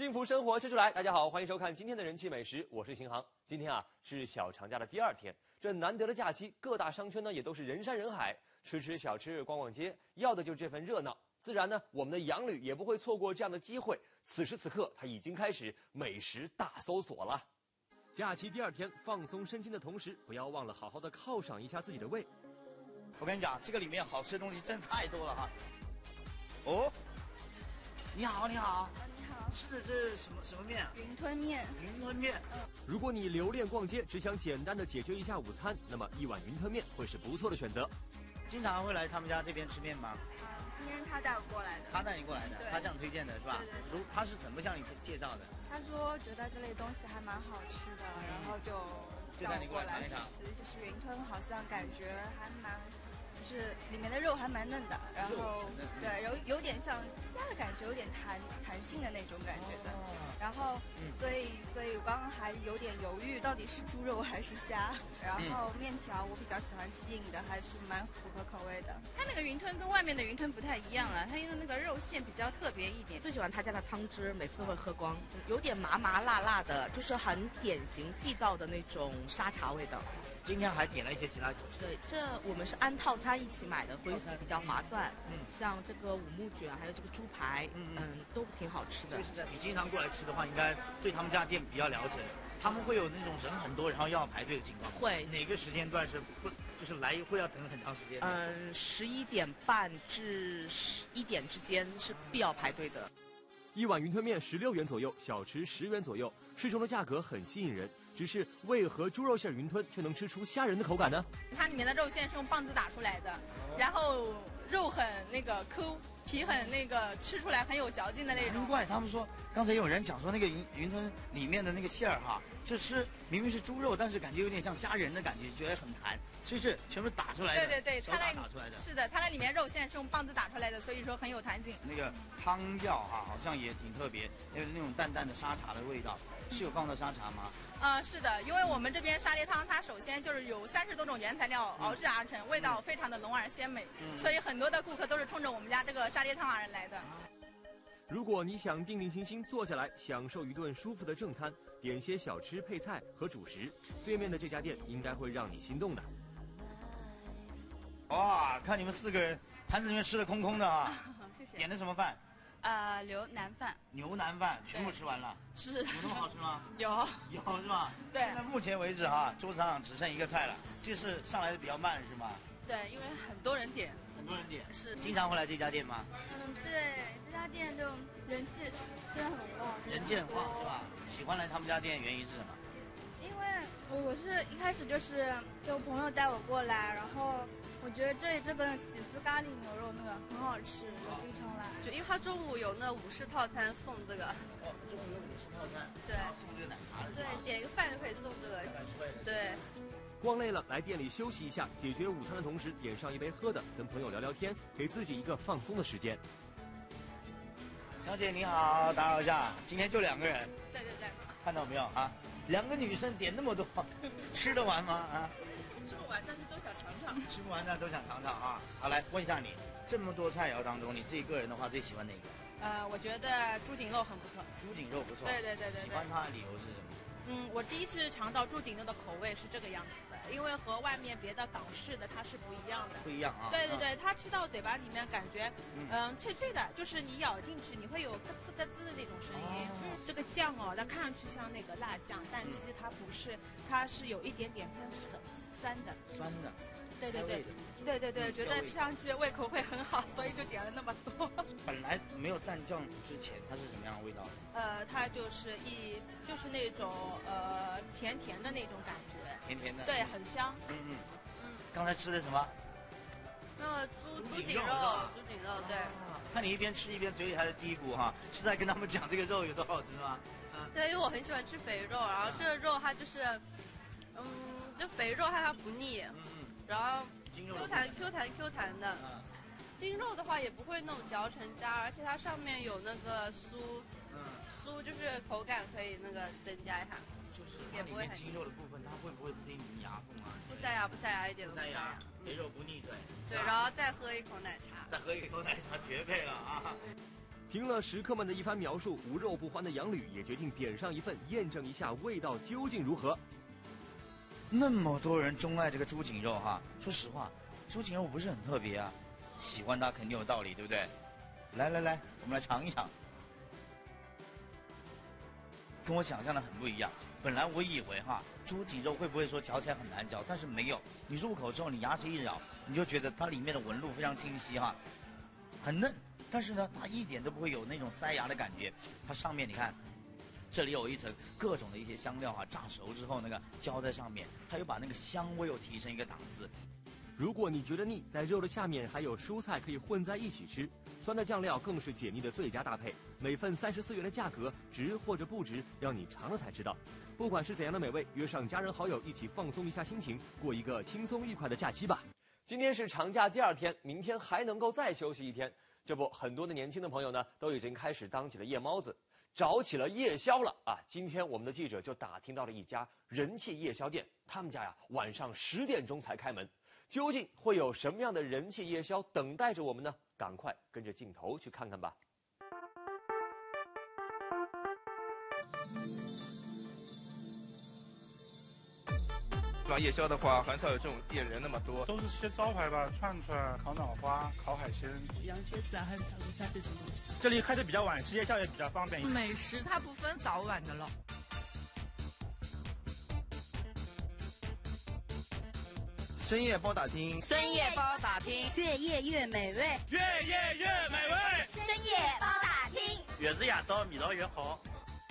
幸福生活吃出来，大家好，欢迎收看今天的人气美食，我是邢航。今天是小长假的第2天，这难得的假期，各大商圈呢也都是人山人海，吃吃小吃，逛逛街，要的就是这份热闹。自然呢，我们的杨旅也不会错过这样的机会。此时此刻，他已经开始美食大搜索了。假期第2天，放松身心的同时，不要忘了好好的犒赏一下自己的胃。 我跟你讲，这个里面好吃的东西真的太多了哈。哦，你好，你好。吃的这是什么面？ 云吞面。 云吞面。 如果你留恋逛街，只想简单的解决一下午餐，那么一碗云吞面会是不错的选择。 经常会来他们家这边吃面吗？ 今天他带我过来的。 他带你过来的，他这样推荐的是吧？ 对。 他是怎么向你介绍的？ 他说觉得这类东西还蛮好吃的，然后就带你过来尝一尝。 就是云吞好像感觉还蛮。就是里面的肉还蛮嫩的，然后对有点像虾的感觉，有点弹性的那种感觉的。然后所以我刚刚还有点犹豫，到底是猪肉还是虾。然后面条我比较喜欢吃硬的，还是蛮符合口味的。 它那个云吞跟外面的云吞不太一样啊，它用的那个肉馅比较特别一点。 最喜欢他家的汤汁，每次都会喝光，有点麻麻辣辣的，就是很典型地道的那种沙茶味道。 今天还点了一些其他小吃。 对，这我们是按套餐一起买的，所以比较划算。像这个五目卷，还有这个猪排，都挺好吃的。 你经常过来吃的话，应该对他们家店比较了解。他们会有那种人很多，然后要排队的情况。 会。哪个时间段是不就是来会要等很长时间 ？11点半至1点之间是必要排队的。 一碗云吞面16元左右，小吃10元左右，适中的价格很吸引人。只是为何猪肉馅云吞却能吃出虾仁的口感呢？ 它里面的肉馅是用棒子打出来的，然后肉很那个抠，皮很那个，吃出来很有嚼劲的那种。 难怪他们说，刚才有人讲说那个云吞里面的那个馅儿哈，就吃明明是猪肉，但是感觉有点像虾仁的感觉，觉得很弹，所以是全部打出来的。 对， 手打出来的。 是的，它那里面肉馅是用棒子打出来的，所以说很有弹性。 那个汤料哈，好像也挺特别，有那种淡淡的沙茶的味道，是有放的沙茶吗？ 是的，因为我们这边沙爹汤它首先就是有30多种原材料熬制而成，味道非常的浓而鲜美，所以很多的顾客都是冲着我们家这个沙爹汤而来的。 如果你想定定心心坐下来享受一顿舒服的正餐，点些小吃配菜和主食，对面的这家店应该会让你心动的。 哇，看你们4个人盘子里面吃的空空的啊！ 谢谢。 点的什么饭？ 牛腩饭。 牛腩饭全部吃完了？ 是。 有那么好吃吗？ 有是吧？ 对。 现在目前为止哈，桌子上只剩1个菜了，这是上来的比较慢是吗？ 对，因为很多人点。 是。经常会来这家店吗？ 对，这家店就人气真的很旺。 人气很旺是吧？喜欢来他们家店原因是什么？ 因为我是一开始就朋友带我过来，然后我觉得这个起司咖喱牛肉那个很好吃，我经常来。 就因为他中午有那午市套餐送这个。 中午有午市套餐。 对。 送这个奶茶。 对，点一个饭就可以送这个。对。 逛累了，来店里休息一下，解决午餐的同时，点上一杯喝的，跟朋友聊聊天，给自己一个放松的时间。 小姐你好，打扰一下，今天就2个人。 对。 看到没有啊？2个女生点那么多，吃得完吗？啊？ 吃不完，但是都想尝尝。 吃不完但都想尝尝啊！好，来问一下你，这么多菜肴当中，你自己个人的话最喜欢哪个？ 我觉得猪颈肉很不错。 猪颈肉不错。 对。 喜欢它的理由是什么？ 我第一次尝到猪颈肉的口味是这个样子的，因为和外面别的港式的它是不一样的。 不一样啊。 对，它吃到嘴巴里面感觉，脆脆的，就是你咬进去你会有咯吱咯吱的那种声音。这个酱它看上去像那个辣酱，但其实它不是，它是有一点点偏酸的。 酸的。 对，觉得吃上去胃口会很好，所以就点了那么多。 本来没有蘸酱之前，它是什么样的味道？ 它就是那种甜甜的那种感觉。 甜的。 对，很香。 刚才吃的什么？ 那猪颈肉，对。 看你一边吃一边嘴里还是嘀咕哈，是在跟他们讲这个肉有多好吃吗？ 对，因为我很喜欢吃肥肉，然后这个肉它就是，就肥肉它不腻。然后 Q 弹的，筋肉的话也不会那种嚼成渣，而且它上面有那个酥就是口感可以那个增加一下， 就是也不会很。筋肉的部分它会不会塞你牙缝啊？ 不塞牙，一点都不塞牙。 肥肉不腻嘴。 对，然后再喝一口奶茶。 绝配了啊！ 听了食客们的一番描述，无肉不欢的杨吕也决定点上一份，验证一下味道究竟如何。 那么多人钟爱这个猪颈肉哈，说实话，猪颈肉不是很特别啊，喜欢它肯定有道理，对不对？来，我们来尝一尝。跟我想象的很不一样。本来我以为哈，猪颈肉会不会说嚼起来很难嚼，但是没有。你入口之后，你牙齿一咬，你就觉得它里面的纹路非常清晰哈，很嫩。但是呢，它一点都不会有那种塞牙的感觉。它上面你看，这里有一层各种的一些香料啊，炸熟之后那个浇在上面，它又把那个香味又提升一个档次。 如果你觉得腻，在肉的下面还有蔬菜可以混在一起吃，酸的酱料更是解腻的最佳搭配。每份34元的价格，值或者不值，要你尝了才知道。不管是怎样的美味，约上家人好友一起放松一下心情，过一个轻松愉快的假期吧。今天是长假第2天，明天还能够再休息1天。这不，很多的年轻的朋友呢，都已经开始当起了夜猫子，找起了夜宵了啊！今天我们的记者就打听到了一家人气夜宵店，他们家呀晚上10点钟才开门。究竟会有什么样的人气夜宵等待着我们呢？赶快跟着镜头去看看吧。 夜宵的话，很少有这种店人那么多， 都是些招牌吧，串串、烤脑花、烤海鲜、 羊血子啊，还有小龙虾这种东西。 这里开的比较晚，吃夜宵也比较方便。 美食它不分早晚的了。 深夜包打听， 深夜包打听， 越夜越美味， 越夜越美味。 深夜包打听， 越是夜到味道越好。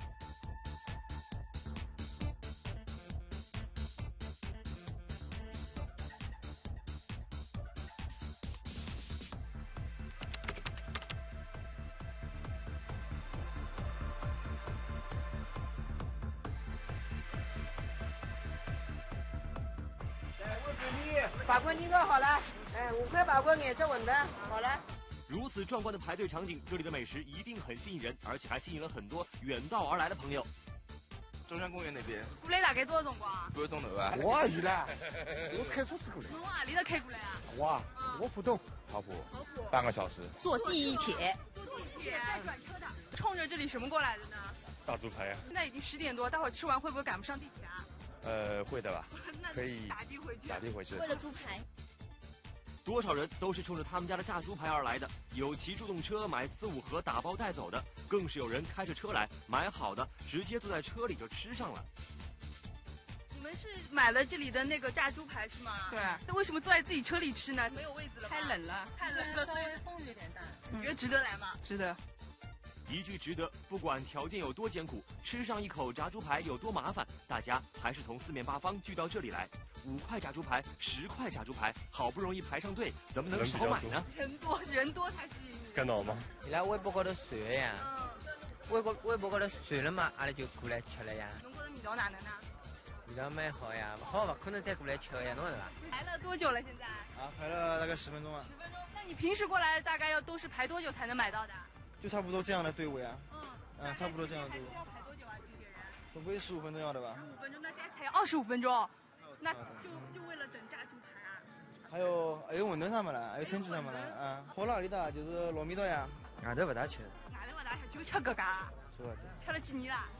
法棍你做好了，5块法棍给这稳的，好了。 如此壮观的排队场景，这里的美食一定很吸引人，而且还吸引了很多远道而来的朋友。 中山公园那边， 过来大概多少辰光 ？1个钟头啊。 我去了，我开车子过来。 从哪里头开过来啊？ 我不懂。 跑步半个小时。 坐地铁。 坐地铁再转车的。冲着这里什么过来的呢？ 大猪排啊。 现在已经10点多，待会儿吃完会不会赶不上地铁啊？ 会的吧，可以打的回去。 打的回去。 为了猪排。 多少人都是冲着他们家的炸猪排而来的，有骑助动车买4、5盒打包带走的，更是有人开着车来买好的，直接坐在车里就吃上了。 你们是买了这里的那个炸猪排是吗？ 对。 那为什么坐在自己车里吃呢？没有位子了吗？ 太冷了， 稍微风有点大。你觉得值得来吗？ 值得。 一句值得，不管条件有多艰苦，吃上一口炸猪排有多麻烦，大家还是从4面8方聚到这里来。5块炸猪排，10块炸猪排，好不容易排上队，怎么能少买呢？ 人多才吸引你。 看到吗？ 伊拉微博高头传的呀，微博高头传了嘛，阿拉就过来吃了呀。 侬觉得味道哪能呢？ 味道蛮好呀，好不可能再过来吃呀，侬是吧？ 排了多久了现在？ 排了大概10分钟了。 10分钟？那你平时过来大概都是排多久才能买到的？ 就差不多这样的队伍呀。差不多这样的队伍。 要排多久啊？这些人？ 总归15分钟要的吧。 15分钟，那加起来要25分钟，那就为了等炸猪排啊？ 还有馄饨他们了，还有春卷他们了喝哪里的？就是糯米刀呀。 外头不大吃。 外头不大吃，就吃这个。吃了几年了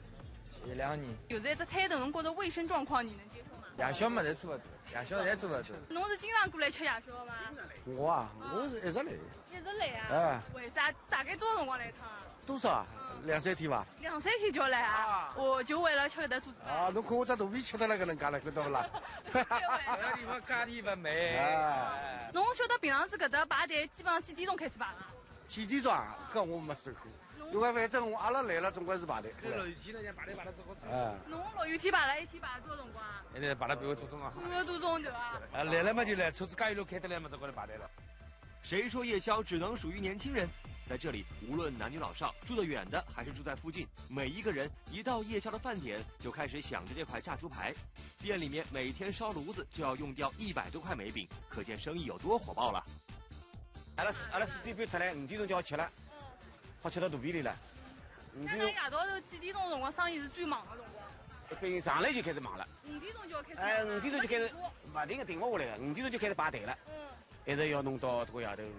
？2年。 有这摊头，侬觉得卫生状况你能接受吗？ 夜宵嘛，侪做不到，夜宵侪做不到。 侬是经常过来吃夜宵吗？ 我是一直来。 一直来啊？为啥？大概多少辰光来一趟？ 多少？2、3天吧。 2、3天就要来啊？我就为了吃搿搭猪排。 侬看我这肚皮吃得那个能干了，看到不啦？ 搿地方家里不美。 侬晓得平常子搿搭排队基本上几点钟开始排啊？ 几点钟啊？搿我没收过。因为反正阿拉来了，总归是排队。 落雨天了，排队之后。 侬落雨天排了1天排了多少辰光啊？ 现在排了半个多钟啊。 半个多钟对吧？ 来了嘛就来，车子加油路开得来嘛，就过来排队了。 谁说夜宵只能属于年轻人？在这里，无论男女老少，住得远的还是住在附近，每一个人一到夜宵的饭点，就开始想着这块炸猪排。店里面每天烧炉子就要用掉100多块煤饼，可见生意有多火爆了。 阿拉4点半出来，5点钟就要吃了，好吃到肚皮里了。 那夜到头几点钟辰光生意是最忙的辰光？ 一般上来就开始忙了。 5点钟就要开始。 5点钟就开始，不停的停不下来了，5点钟就开始排队了。一直要弄到这个夜头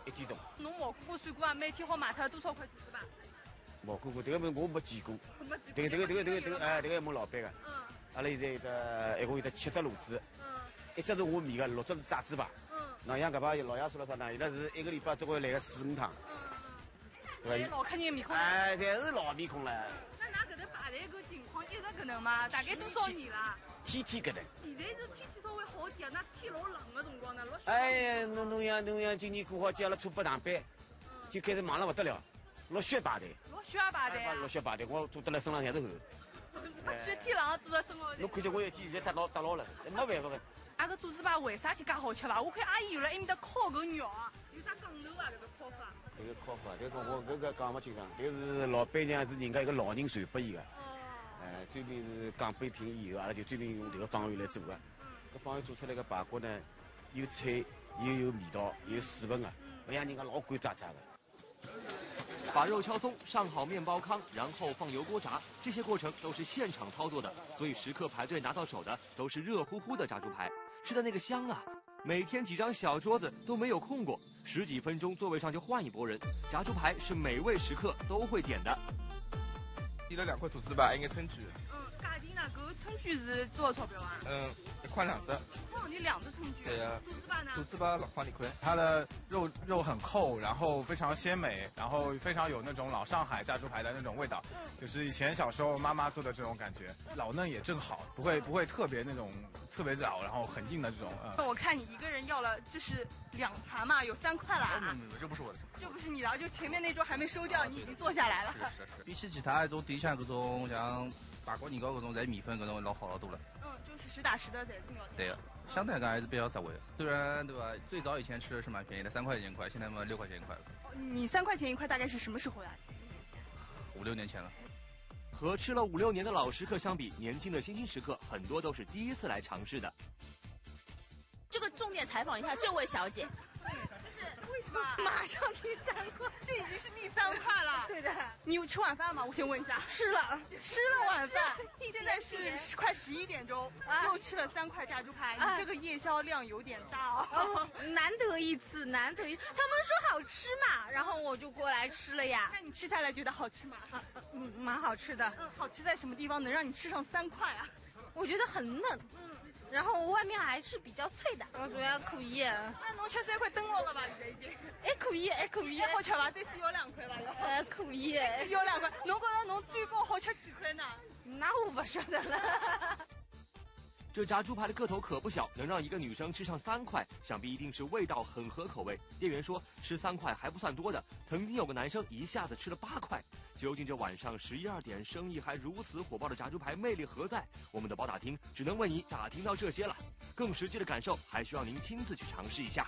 1点钟。 侬蘑菇算过啊？每天好卖脱多少块猪糍粑？ 蘑菇我没见过。这个哎，这个问老板个。阿拉现在有得一共有得7只炉子。1只是下面个，6只是炸猪排。那像搿把老爷说了啥呢？伊拉是1个礼拜总归来个4、5趟。 对吧？老客人面孔。 哎，侪是老面孔了。 那㑚搿搭排队搿情况一直搿能吗？大概多少年了？ 天搿能。 现在是天气稍微好点，那天老冷个辰光呢，落雪。 哎呀，侬像今年过好节，阿拉初8上班，就开始忙了勿得了，落雪排队。 落雪排队啊！ 落雪排队，我坐得来身浪侪是汗。 雪天冷坐在身高头。 侬看见我一记现在搭牢了，没办法个。 阿个猪糍粑为啥体介好吃伐？我看阿姨有了埃面搭烤搿肉啊，有啥讲究啊？搿个烤法？ 这个烤法，这个我搿个讲勿清爽。这是老板娘是人家一个老人传拨伊个，专门是讲拨伊听以后，阿拉就专门用这个方案来做个。搿方案做出来个排骨呢，有脆又有味道，有水分个，勿像人家老干渣渣个。 把肉敲松，上好面包糠，然后放油锅炸，这些过程都是现场操作的，所以时刻排队拿到手的都是热乎乎的炸猪排，吃的那个香啊！每天几张小桌子都没有空过，10几分钟座位上就换一拨人。炸猪排是每位食客都会点的。 点了2块土糍粑，一眼春卷。 价钿呢？搿春卷是多少钞票啊 ？1块2只。 哦，你2只春卷。 对呀。 土糍粑呢？ 土糍粑6块2块。 它的肉很厚，然后非常鲜美，然后非常有那种老上海炸猪排的那种味道，就是以前小时候妈妈做的这种感觉，老嫩也正好，不会特别那种特别老，然后很硬的这种。 我看你一个人要了就是2盘嘛，有3块了啊。 这不是我的。 这不是你的，就前面那桌还没收掉，你已经坐下来了。 是。比起其他一种店像搿种像排骨年糕搿种，侪米粉搿种老好老多了。 就是实打实的，侪是要。 对呀，相对来讲还是比较实惠。虽然对吧，最早以前吃的是蛮便宜的，3块钱1块，现在嘛6块钱1块。 你3块钱1块大概是什么时候的 ？5、6年前了。 和吃了5、6年的老食客相比，年轻的新兴食客很多都是第一次来尝试的。 这个重点采访一下这位小姐。 就是为什么马上第3块？ 这已经是第3块了。 对的。 你有吃晚饭吗？我先问一下。 吃了晚饭。现在是快11点钟，又吃了3块炸猪排，你这个夜宵量有点大哦。 难得一次。他们说好吃嘛，然后我就过来吃了呀。 那你吃下来觉得好吃吗？ 蛮好吃的。 好吃在什么地方能让你吃上3块啊？ 我觉得很嫩。然后外面还是比较脆的，我觉得可以。 那侬吃3块登牢了吧？现在已经。 还可以。 好吃吧？这次要2块吧？ 可以。 要2块。侬觉得侬最高好吃几块呢？ 那我不晓得了。 这炸猪排的个头可不小，能让一个女生吃上3块，想必一定是味道很合口味。店员说，吃3块还不算多的，曾经有个男生一下子吃了8块。究竟这晚上11、2点生意还如此火爆的炸猪排魅力何在？我们的包打听只能为你打听到这些了，更实际的感受还需要您亲自去尝试一下。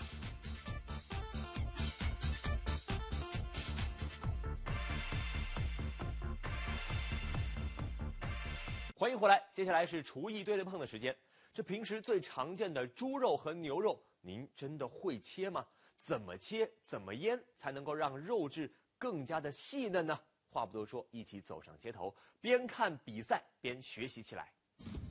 欢迎回来，接下来是厨艺对对碰的时间。这平时最常见的猪肉和牛肉，您真的会切吗？怎么切、怎么腌才能够让肉质更加的细嫩呢？话不多说，一起走上街头，边看比赛边学习起来。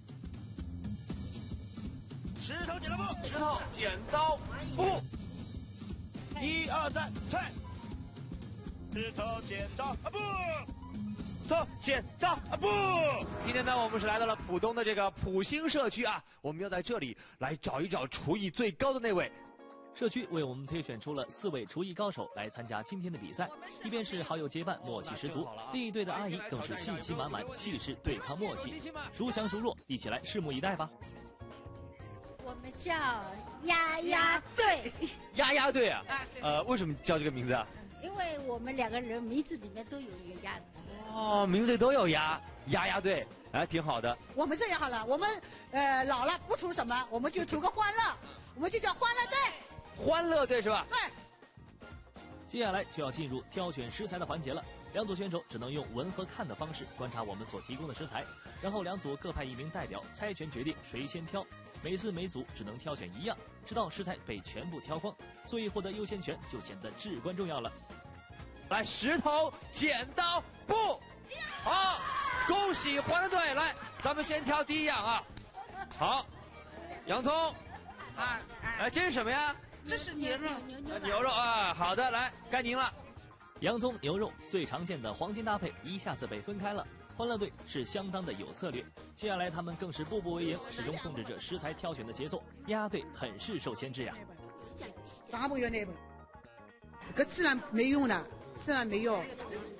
石头剪刀布， 石头剪刀布 ，1、2、3，菜。石头剪刀布。剪刀布。 今天呢，我们是来到了浦东的这个浦兴社区啊，我们要在这里来找一找厨艺最高的那位。 社区为我们推选出了4位厨艺高手来参加今天的比赛，一边是好友结伴，默契十足；另一队的阿姨更是信心满满，气势对抗默契，孰强孰弱？一起来拭目以待吧。 我们叫丫丫队。 丫丫队啊？为什么叫这个名字啊？ 因为我们2个人名字里面都有一个鸭字。 哦，名字都有鸭，丫丫队，挺好的。 我们这样好了，我们老了不图什么，我们就图个欢乐，我们就叫欢乐队。 欢乐队是吧？ 对。 接下来就要进入挑选食材的环节了。2组选手只能用闻和看的方式观察我们所提供的食材，然后2组各派1名代表猜拳决定谁先挑。每次每组只能挑选1样，直到食材被全部挑光，所以获得优先权就显得至关重要了。 来，石头剪刀布，好，恭喜欢乐队！来，咱们先挑第1样啊。好，洋葱。这是什么呀？ 这是牛肉， 牛肉啊，好的，来，该您了。 洋葱、牛肉最常见的黄金搭配一下子被分开了。欢乐队是相当的有策略，接下来他们更是步步为营，始终控制着食材挑选的节奏。丫丫队很是受牵制呀。 大不要那个，这孜然没用的，孜然没有。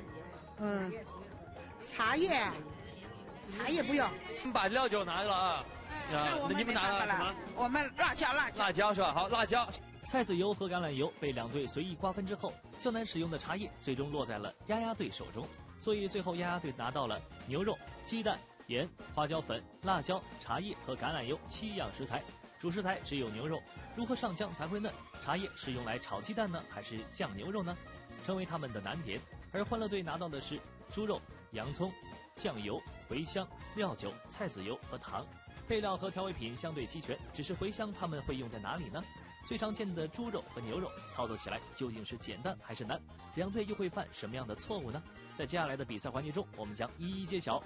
茶叶不要。 把料酒拿了啊。 那你们拿了什么？ 我们辣椒是吧？好，辣椒。 菜籽油和橄榄油被两队随意瓜分之后，较难使用的茶叶最终落在了丫丫队手中，所以最后丫丫队拿到了牛肉、鸡蛋、盐、花椒粉、辣椒、茶叶和橄榄油7样食材。主食材只有牛肉，如何上浆才会嫩？茶叶是用来炒鸡蛋呢，还是酱牛肉呢？成为他们的难点。而欢乐队拿到的是猪肉、洋葱、酱油、茴香、料酒、菜籽油和糖。配料和调味品相对齐全，只是茴香他们会用在哪里呢？最常见的猪肉和牛肉操作起来究竟是简单还是难？两队又会犯什么样的错误呢？在接下来的比赛环节中，我们将一一揭晓。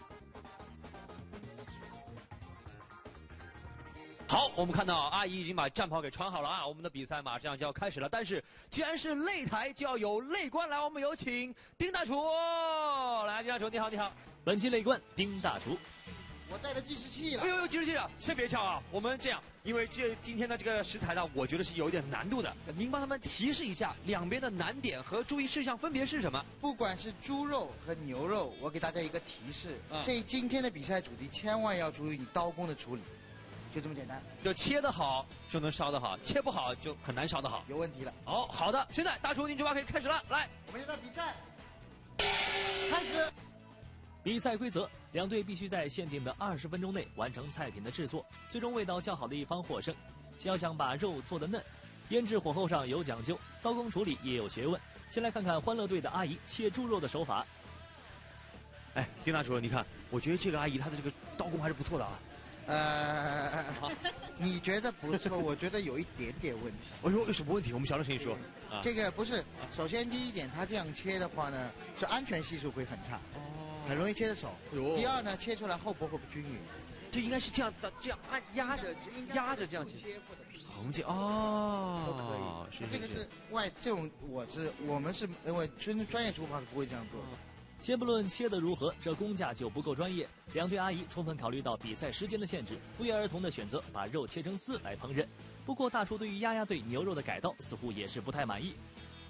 好，我们看到阿姨已经把战袍给穿好了啊，我们的比赛马上就要开始了。但是既然是擂台，就要有擂官来，我们有请丁大厨。来，丁大厨，你好，你好。 本期擂官丁大厨。 我带的计时器了。 哎呦，计时器了，先别抢啊！我们这样，因为今天的这个食材呢，我觉得是有一点难度的。您帮他们提示一下两边的难点和注意事项分别是什么？ 不管是猪肉和牛肉，我给大家一个提示：今天的比赛主题千万要注意你刀工的处理，就这么简单。 就切得好就能烧得好，切不好就很难烧得好， 有问题了。 哦，好的，现在大厨您这把可以开始了，来， 我们现在比赛开始。 比赛规则：两队必须在限定的20分钟内完成菜品的制作，最终味道较好的一方获胜。要想把肉做得嫩，腌制火候上有讲究，刀工处理也有学问。先来看看欢乐队的阿姨切猪肉的手法。 哎，丁大厨，你看，我觉得这个阿姨她的这个刀工还是不错的啊。 你觉得不错，我觉得有一点点问题。 哎呦，有什么问题？我们小声声音说。 这个不是，首先第一点，它这样切的话呢，是安全系数会很差。很容易切的手。第二呢，切出来厚薄会不均匀， 就应该是这样按压着这样切，横切哦， 都可以。这个是这种我们是因为专业厨房是不会这样做的。 先不论切得如何，这工价就不够专业。两队阿姨充分考虑到比赛时间的限制，不约而同的选择把肉切成丝来烹饪。不过大厨对于丫丫队牛肉的改刀似乎也是不太满意。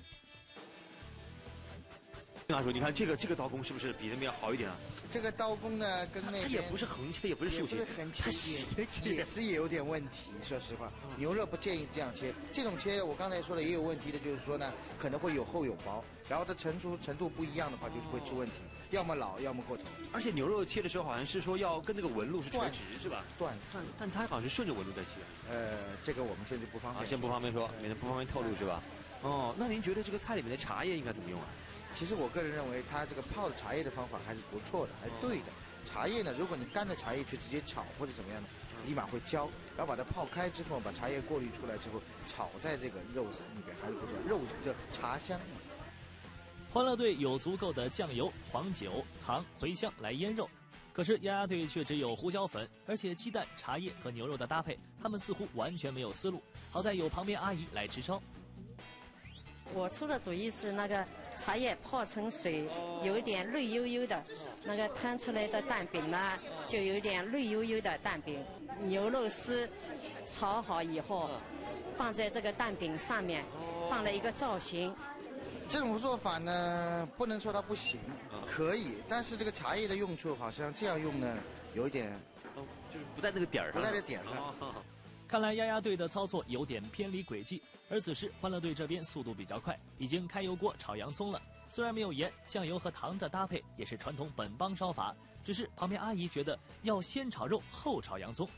丁大厨，你看这个刀工是不是比那边要好一点啊？ 这个刀工呢，跟那边它也不是横切，也不是竖切， 它斜切也是有点问题。说实话，牛肉不建议这样切。这种切我刚才说的也有问题的，就是说呢，可能会有厚有薄，然后它成熟程度不一样的话，就会出问题，要么老，要么过头。 而且牛肉切的时候好像是说要跟那个纹路是垂直，是吧？ 断， 但它好像是顺着纹路在切。 这个我们现在不方便。 先不方便说，免得不方便透露是吧？哦，那您觉得这个菜里面的茶叶应该怎么用啊？ 其实我个人认为，它这个泡的茶叶的方法还是不错的，还是对的。茶叶呢，如果你干的茶叶去直接炒或者怎么样的，立马会焦。然后把它泡开之后，把茶叶过滤出来之后，炒在这个肉里边还是不错，肉就茶香嘛。 欢乐队有足够的酱油、黄酒、糖、茴香来腌肉，可是丫丫队却只有胡椒粉，而且鸡蛋、茶叶和牛肉的搭配，他们似乎完全没有思路。好在有旁边阿姨来支招。 我出的主意是那个茶叶泡成水，有一点绿油油的，那个摊出来的蛋饼呢，就有点绿油油的蛋饼。牛肉丝炒好以后，放在这个蛋饼上面，放了一个造型。 这种做法呢，不能说它不行，可以，但是这个茶叶的用处好像这样用呢，有一点， 就是不在那个点上， 不在这点上。 看来丫丫队的操作有点偏离轨迹，而此时欢乐队这边速度比较快，已经开油锅炒洋葱了。虽然没有盐、酱油和糖的搭配，也是传统本帮烧法，只是旁边阿姨觉得要先炒肉后炒洋葱。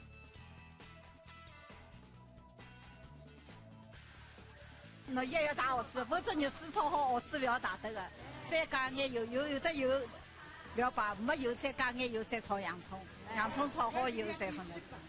那也要打蚵子，否则你水炒好蚵子不要打得的。再加点油，有的油不要把没油再加点油，再炒洋葱，洋葱炒好以后再放点水。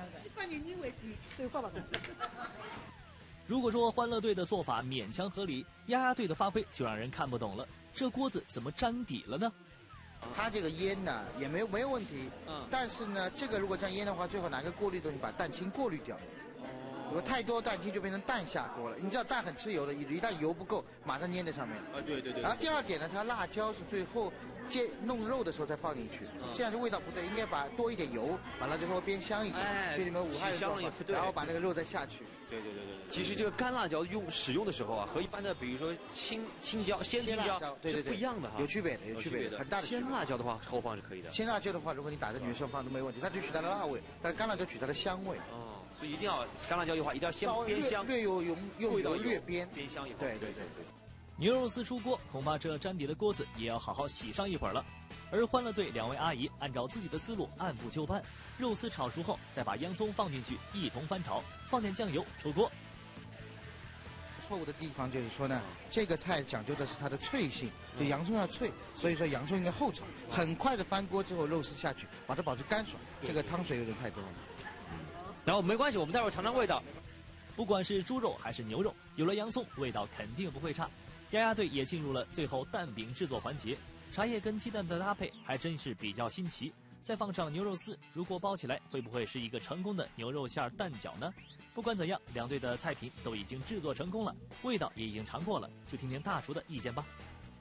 如果说欢乐队的做法勉强合理，丫丫队的发挥就让人看不懂了。这锅子怎么粘底了呢？ 它这个腌呢也没有问题，但是呢，这个如果这样腌的话，最好拿个过滤东西把蛋清过滤掉。 如果太多蛋清就变成蛋下锅了。你知道蛋很吃油的，一旦油不够，马上粘在上面。 啊，对对对。 然后第二点呢，它辣椒是最后弄肉的时候再放进去，这样就味道不对，应该把多一点油，把辣椒稍微煸香一点，对你们武汉人做法，然后把那个肉再下去。 对。其实这个干辣椒使用的时候啊，和一般的比如说青椒、鲜青椒是不一样的哈， 有区别的，很大的区别。 鲜辣椒的话后放是可以的。 鲜辣椒的话，如果你打在里面时候放都没问题，它就取它的辣味，但是干辣椒取它的香味。 哦，所以一定要干辣椒的话，一定要先煸香， 略用油略煸香以后。 对。 牛肉丝出锅，恐怕这沾底的锅子也要好好洗上一会儿了。而欢乐队2位阿姨按照自己的思路按部就班，肉丝炒熟后，再把洋葱放进去一同翻炒，放点酱油出锅。 错误的地方就是说呢，这个菜讲究的是它的脆性，就洋葱要脆，所以说洋葱应该后炒，很快的翻锅之后肉丝下去，把它保持干爽。这个汤水有点太多了。 然后没关系，我们待会儿尝尝味道。 不管是猪肉还是牛肉，有了洋葱，味道肯定不会差。丫丫队也进入了最后蛋饼制作环节，茶叶跟鸡蛋的搭配还真是比较新奇。再放上牛肉丝，如果包起来，会不会是一个成功的牛肉馅蛋饺呢？不管怎样，两队的菜品都已经制作成功了，味道也已经尝过了，就听听大厨的意见吧。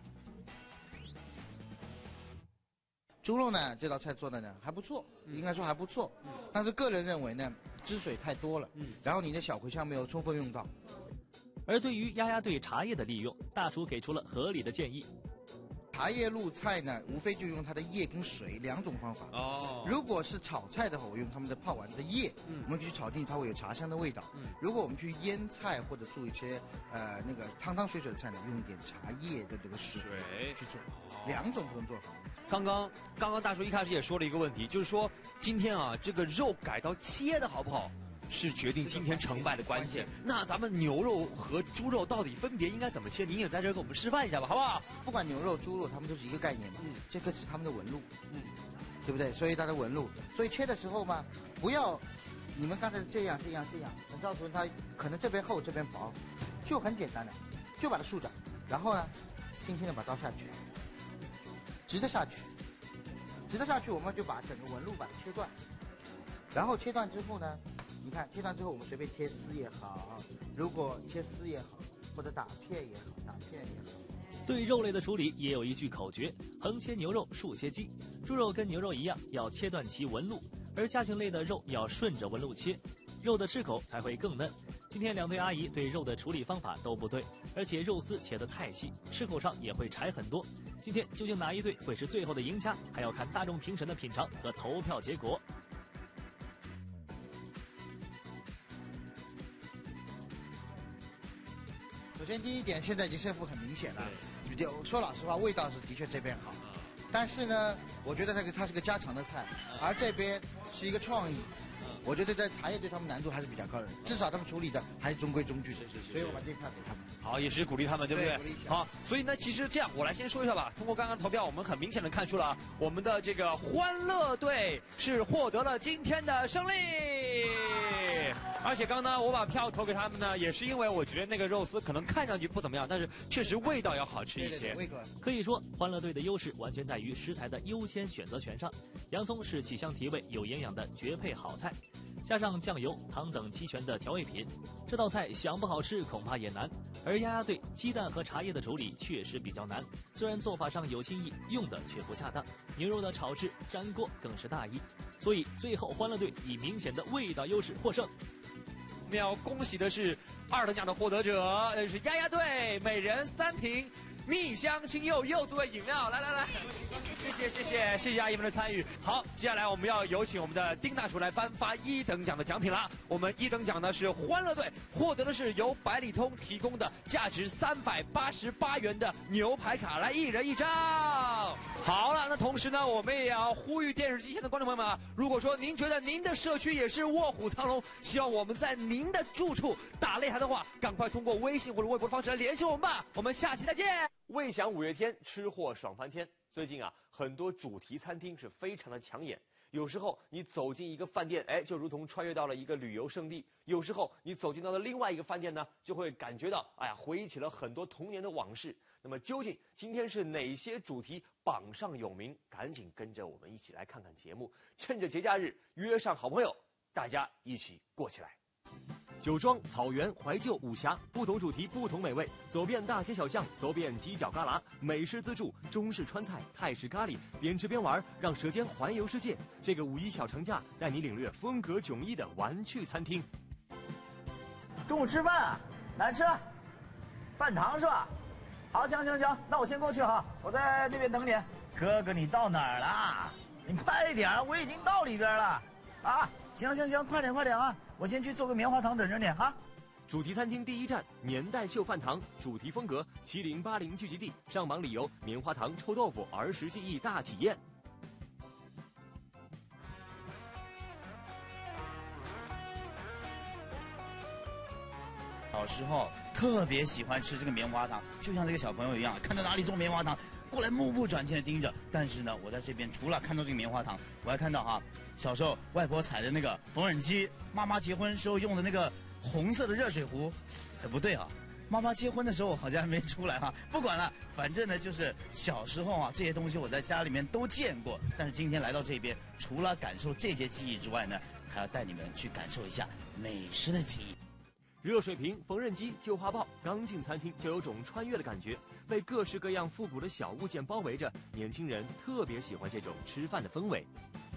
猪肉呢，这道菜做的呢还不错，应该说还不错，但是个人认为呢，汁水太多了，然后你的小茴香没有充分用到。 而对于丫丫队茶叶的利用，大厨给出了合理的建议。 茶叶入菜呢，无非就用它的叶跟水两种方法。 哦。 如果是炒菜的话，我用他们的泡完的叶，我们去炒进去，它会有茶香的味道。如果我们去腌菜或者做一些那个汤水的菜呢，用一点茶叶的这个水去做，两种不同做法。 刚刚大叔一开始也说了一个问题，就是说今天啊，这个肉改到切的好不好？是决定今天成败的关键。那咱们牛肉和猪肉到底分别应该怎么切？您也在这儿给我们示范一下吧，好不好？ 不管牛肉、猪肉，它们都是一个概念嘛。这个是它们的纹路，对不对？所以它的纹路，所以切的时候嘛，不要你们刚才这样，很造成它可能这边厚这边薄，就很简单的，就把它竖着，然后呢，轻轻的把刀下去，直的下去，我们就把整个纹路把它切断。然后切断之后呢，你看切断之后，我们随便切丝也好，如果切丝也好，或者打片也好。 对肉类的处理也有一句口诀：横切牛肉，竖切鸡。猪肉跟牛肉一样，要切断其纹路，而家禽类的肉要顺着纹路切，肉的吃口才会更嫩。今天两对阿姨对肉的处理方法都不对，而且肉丝切得太细，吃口上也会柴很多。今天究竟哪一对会是最后的赢家，还要看大众评审的品尝和投票结果。 首先第一点，现在已经胜负很明显了。说老实话，味道是的确这边好，但是呢，我觉得它是个家常的菜，而这边是一个创意。我觉得在茶叶对他们难度还是比较高的，至少他们处理的还是中规中矩的。所以我把这票给他们。 好，也是鼓励他们，对不对？ 鼓励一下。 好，所以呢，其实这样，我来先说一下吧。通过刚刚投票，我们很明显的看出了我们的这个欢乐队是获得了今天的胜利。而且刚刚呢，我把票投给他们呢，也是因为我觉得那个肉丝可能看上去不怎么样，但是确实味道要好吃一些。 对， 可以说，欢乐队的优势完全在于食材的优先选择权上。洋葱是起香提味、有营养的绝配好菜，加上酱油、糖等齐全的调味品，这道菜想不好吃恐怕也难。而丫丫队鸡蛋和茶叶的处理确实比较难，虽然做法上有新意，用的却不恰当。牛肉的炒制、粘锅更是大意，所以最后欢乐队以明显的味道优势获胜。 我们要恭喜的是2等奖的获得者，是丫丫队，每人3瓶蜜香清柚柚子味饮料。来，谢谢阿姨们的参与。好，接下来我们要有请我们的丁大厨来颁发1等奖的奖品了。我们1等奖呢是欢乐队获得的是由百里通提供的价值388元的牛排卡，来1人1张。好了，那同时呢，我们也要呼吁电视机前的观众朋友们啊，如果说您觉得您的社区也是卧虎藏龙，希望我们在您的住处打擂台的话，赶快通过微信或者微博的方式来联系我们吧。我们下期再见。 未享五月天，吃货爽翻天。最近啊，很多主题餐厅是非常的抢眼。有时候你走进一个饭店，就如同穿越到了一个旅游胜地；有时候你走进到了另外一个饭店呢，就会感觉到，回忆起了很多童年的往事。那么究竟今天是哪些主题榜上有名？赶紧跟着我们一起来看看节目，趁着节假日约上好朋友，大家一起过起来。 酒庄、草原、怀旧、武侠，不同主题，不同美味，走遍大街小巷，走遍犄角旮旯，美式自助、中式川菜、泰式咖喱，边吃边玩，让舌尖环游世界。这个五一小长假，带你领略风格迥异的玩趣餐厅。 中午吃饭啊？哪吃？饭堂是吧？好，行，那我先过去哈，我在那边等你。哥哥，你到哪儿了？你快点，我已经到里边了。啊，行，快点啊！我先去做个棉花糖等着你啊。 主题餐厅第一站年代秀饭堂，主题风格7080聚集地，上榜理由棉花糖、臭豆腐儿时记忆大体验。 小时候特别喜欢吃这个棉花糖，就像这个小朋友一样，看到哪里种棉花糖，过来目不转睛的盯着。但是呢，我在这边除了看到这个棉花糖，我还看到哈，小时候外婆踩的那个缝纫机，妈妈结婚时候用的那个红色的热水壶。不对啊，妈妈结婚的时候好像还没出来哈。不管了，反正呢就是小时候啊，这些东西我在家里面都见过。但是今天来到这边，除了感受这些记忆之外呢，还要带你们去感受一下美食的记忆。 热水瓶、缝纫机、旧画报，刚进餐厅就有种穿越的感觉。被各式各样复古的小物件包围着，年轻人特别喜欢这种吃饭的氛围。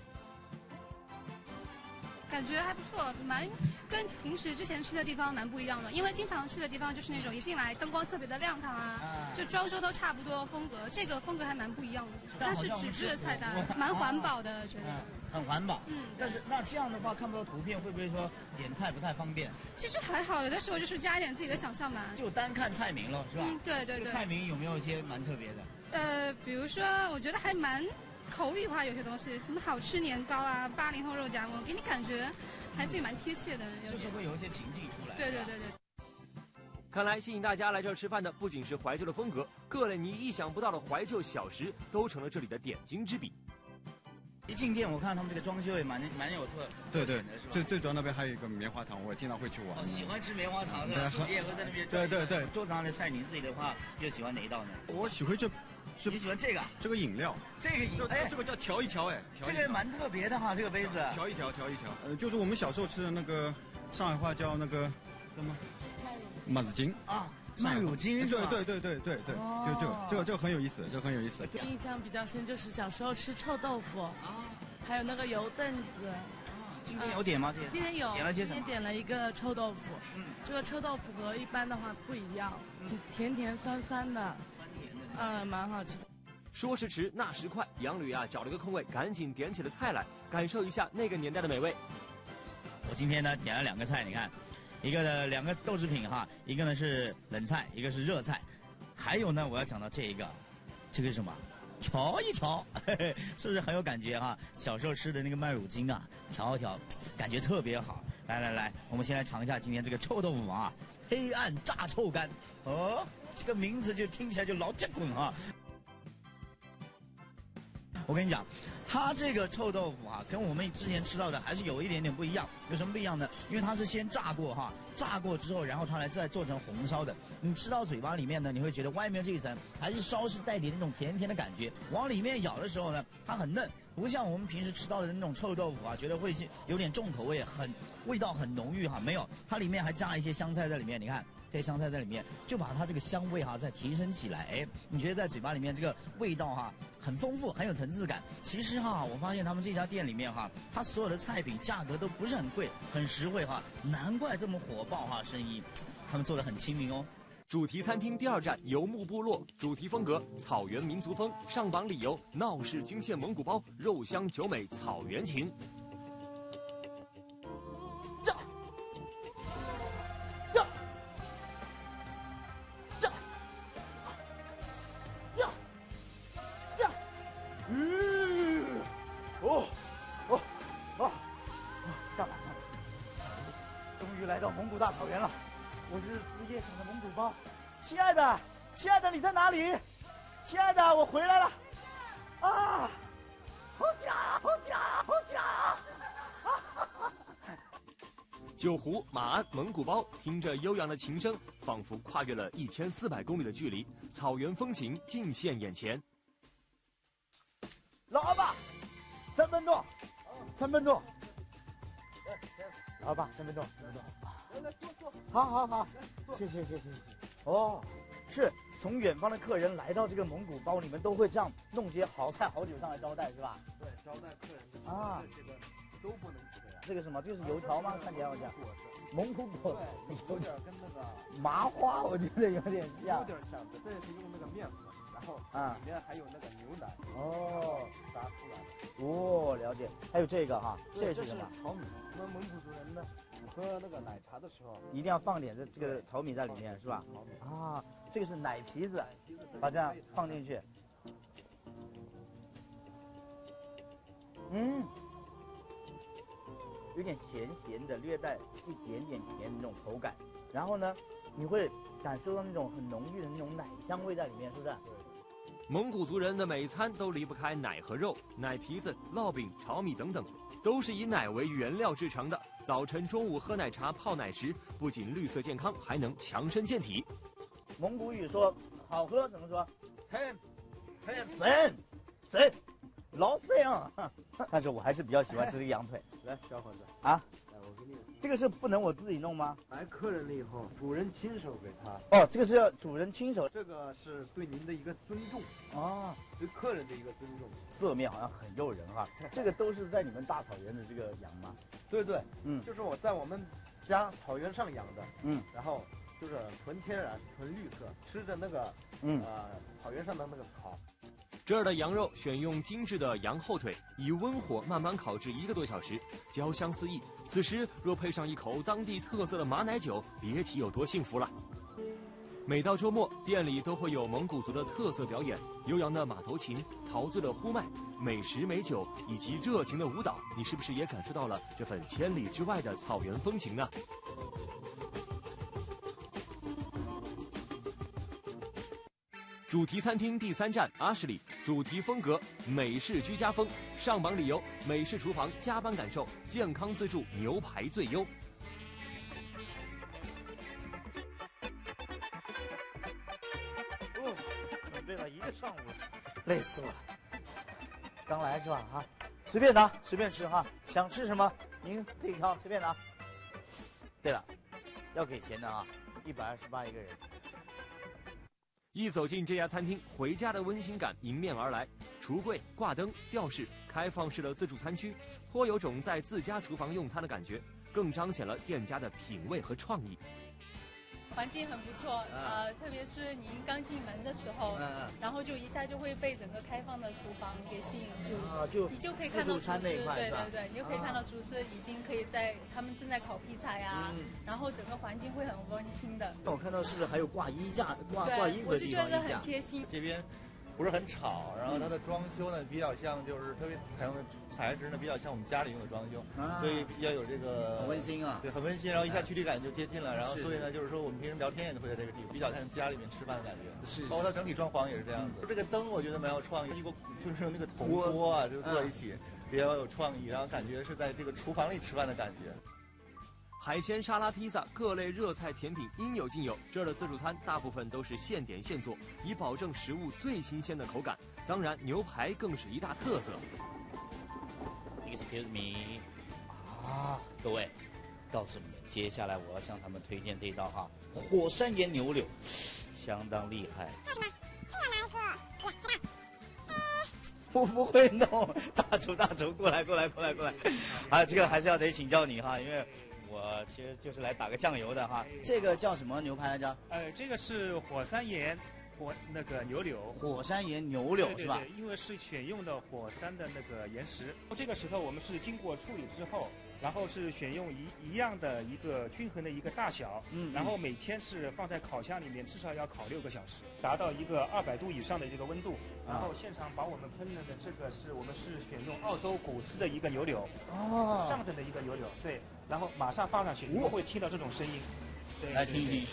感觉还不错，跟平时之前去的地方蛮不一样的。因为经常去的地方就是那种一进来灯光特别的亮堂啊，就装修都差不多风格。这个风格还蛮不一样的，它是纸质的菜单，蛮环保的，觉得。 很环保。但是那这样的话看不到图片，会不会说点菜不太方便？ 其实还好，有的时候就是加一点自己的想象嘛。 就单看菜名了，是吧？ 对。 这个菜名有没有一些蛮特别的？比如说，我觉得还蛮口语化，有些东西，什么好吃年糕啊，80后肉夹馍，给你感觉还自己蛮贴切的。 就是会有一些情境出来。 对。 看来吸引大家来这儿吃饭的不仅是怀旧的风格，各类你意想不到的怀旧小食都成了这里的点睛之笔。 一进店，我看他们这个装修也蛮有特对，最主要那边还有一个棉花糖，我经常会去玩。 喜欢吃棉花糖的，自己也会在那边。对。桌子上的菜，你自己的话又喜欢哪一道呢？ 我喜欢你喜欢这个？ 这个饮料。 这个叫调一调， 这个蛮特别的哈，这个杯子。 调一调。就是我们小时候吃的那个上海话叫那个什么马子精啊。麦乳精是吧？ 对，就这个很有意思， 印象比较深就是小时候吃臭豆腐，还有那个油凳子。 今天有点吗？ 今天有。 点了些什么？ 今天点了一个臭豆腐。这个臭豆腐和一般的话不一样，甜甜酸酸的，蛮好吃的。 说时迟，那时快，杨吕找了个空位，赶紧点起了菜来，感受一下那个年代的美味。 我今天呢点了2个菜，你看。2个豆制品哈，一个呢是冷菜，一个是热菜，还有呢我要讲到这个是什么？调一调，是不是很有感觉哈？小时候吃的那个麦乳精啊，调一调，感觉特别好。来，我们先来尝一下今天这个臭豆腐啊，黑暗炸臭干。这个名字就听起来就老结棍啊！我跟你讲，它这个臭豆腐啊，跟我们之前吃到的还是有一点点不一样。有什么不一样呢？因为它是先炸过哈，炸过之后，然后它再做成红烧的。你吃到嘴巴里面呢，你会觉得外面这一层还是稍是带点那种甜甜的感觉。往里面咬的时候呢，它很嫩，不像我们平时吃到的那种臭豆腐啊，觉得会是有点重口味，味道很浓郁哈。没有，它里面还加了一些香菜在里面。你看。这些香菜在里面，就把它这个香味再提升起来。你觉得在嘴巴里面这个味道很丰富，很有层次感。其实我发现他们这家店里面它所有的菜品价格都不是很贵，很实惠难怪这么火爆生意，他们做得很亲民哦。 主题餐厅第2站游牧部落，主题风格草原民族风，上榜理由闹市惊现蒙古包，肉香酒美草原情。 来到蒙古大草原了，我是福建省的蒙古包。亲爱的，你在哪里？亲爱的，我回来了。啊，好假！ 酒壶、马鞍、蒙古包，听着悠扬的琴声，仿佛跨越了1400公里的距离，草原风情尽现眼前。 老阿爸，3分钟。 好吧，3分钟。好，谢谢。哦，是从远方的客人来到这个蒙古包，你们都会这样弄些好菜好酒上来招待是吧？ 对，招待客人的啊， 这个都不能吃呀。 这个什么？这个是油条吗？看起来好像蒙古果， 对，有点跟那个麻花，我觉得有点像。 有点像，这是用那个面粉，然后里面还有那个牛奶炸出来的。 哦，了解。还有这个哈， 这是什么？ 炒米。我们蒙古族人呢，喝那个奶茶的时候一定要放点这个炒米在里面，是吧？啊，这个是奶皮子，把这样放进去。有点咸的，略带一点点甜的那种口感。然后呢，你会感受到那种很浓郁的那种奶香味在里面，是不是？ 蒙古族人的每餐都离不开奶和肉、奶皮子、烙饼、炒米等等，都是以奶为原料制成的。早晨、中午喝奶茶、泡奶食，不仅绿色健康，还能强身健体。 蒙古语说好喝怎么说？神，老神啊！但是我还是比较喜欢吃这个羊腿。 来，小伙子啊， 来，我给你。 这个是不能我自己弄吗？ 来客人了以后，主人亲手给他。 哦，这个是要主人亲手。 这个是对您的一个尊重啊， 对客人的一个尊重。 色面好像很诱人哈。这个都是在你们大草原的这个羊吗？ 对，就是我在我们家草原上养的。然后就是纯天然、纯绿色，吃着那个草原上的那个草。 这儿的羊肉选用精致的羊后腿，以温火慢慢烤制1个多小时，焦香四溢。此时若配上一口当地特色的马奶酒，别提有多幸福了。每到周末，店里都会有蒙古族的特色表演，悠扬的马头琴、陶醉的呼麦、美食美酒以及热情的舞蹈，你是不是也感受到了这份千里之外的草原风情呢？主题餐厅第3站阿什里，主题风格美式居家风，上榜理由美式厨房加班感受，健康自助牛排最优。 准备了1个上午了，累死我了。刚来是吧？哈，随便拿，随便吃哈，想吃什么您自己挑，随便拿。对了，要给钱的啊，128一个人。 一走进这家餐厅，回家的温馨感迎面而来。橱柜、挂灯、吊饰、开放式的自助餐区，颇有种在自家厨房用餐的感觉，更彰显了店家的品味和创意。 环境很不错，特别是您刚进门的时候，然后就一下就会被整个开放的厨房给吸引住，你就可以看到厨师，对，你就可以看到厨师已经可以他们正在烤披萨呀，然后整个环境会很温馨的。 我看到是不是还有挂衣架、挂衣服的地方？ 我就觉得很贴心。 这边不是很吵，然后它的装修呢比较像，就是特别采用的材质呢比较像我们家里用的装修，所以比较有这个很温馨啊， 对，很温馨，然后一下距离感就接近了，然后所以呢就是说我们平时聊天也会在这个地方，比较像家里面吃饭的感觉，是，包括它整体装潢也是这样子。这个灯我觉得蛮有创意，一个就是那个铜锅啊，就坐一起比较有创意，然后感觉是在这个厨房里吃饭的感觉。 海鲜沙拉、披萨，各类热菜甜品应有尽有。这儿的自助餐大部分都是现点现做，以保证食物最新鲜的口感。当然，牛排更是一大特色。 Excuse me， 各位，告诉你们，接下来我要向他们推荐这道哈火山岩牛柳，相当厉害。干什么？这样拿一个。我不会弄，大厨，过来。啊，这个还是要得请教你哈，因为我其实就是来打个酱油的哈。这个叫什么牛排来着？ 这个是火山岩那个牛柳。火山岩牛柳是吧？ 对，因为是选用的火山的那个岩石。这个石头我们是经过处理之后，然后是选用一样的一个均衡的一个大小，然后每天是放在烤箱里面，至少要烤6个小时，达到一个200度以上的这个温度。然后现场把我们烹饪的这个我们是选用澳洲古斯的一个牛柳，上等的一个牛柳，对，然后马上放上去，你们会听到这种声音，对， 来听一听。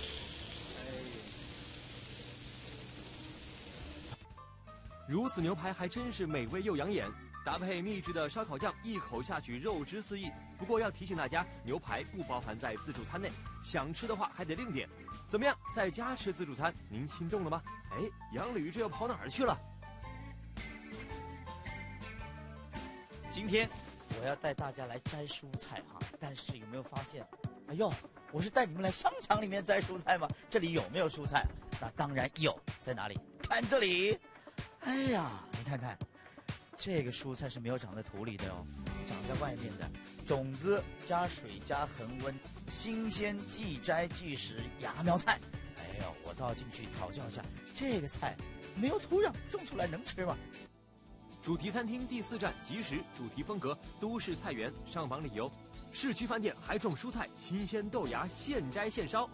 如此牛排还真是美味又养眼，搭配秘制的烧烤酱，一口下去肉汁四溢。不过要提醒大家，牛排不包含在自助餐内，想吃的话还得另点。怎么样，在家吃自助餐，您心动了吗？哎，杨吕这又跑哪儿去了？ 今天我我要带大家来摘蔬菜哈，但是有没有发现，哎呦，我是带你们来商场里面摘蔬菜吗？这里有没有蔬菜？那当然有，在哪里？看这里，哎呀，你看看，这个蔬菜是没有长在土里的哦，长在外面的，种子加水加恒温，新鲜即摘即食芽苗菜。哎呦，我倒要进去讨教一下，这个菜没有土壤种出来能吃吗？ 主题餐厅第4站即食，主题风格都市菜园，上榜理由：市区饭店还种蔬菜，新鲜豆芽现摘现烧。